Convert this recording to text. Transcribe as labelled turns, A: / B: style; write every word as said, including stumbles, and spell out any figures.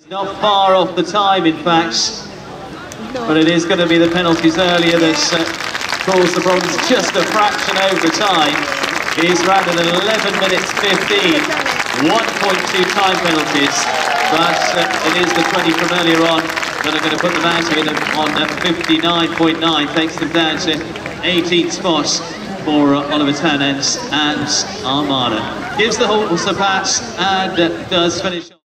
A: Not far off the time, in fact, but it is going to be the penalties earlier that's uh, caused the problems. Just a fraction over time. He's round at eleven minutes fifteen, one point two time penalties, but uh, it is the twenty from earlier on that are going to put them out here on uh, fifty-nine point nine, takes them down to eighteenth spot for uh, Oliver Townend and Armada. Gives the horse a pass and uh, does finish.